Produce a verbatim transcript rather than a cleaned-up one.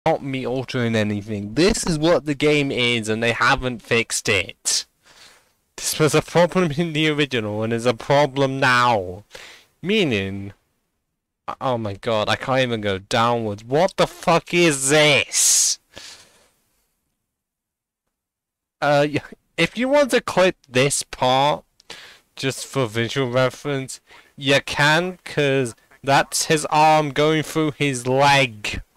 Not me altering anything. This is what the game is, and they haven't fixed it. This was a problem in the original, and is a problem now. Meaning... Oh my god, I can't even go downwards. What the fuck is this? Uh, if you want to clip this part, just for visual reference, you can, cause that's his arm going through his leg.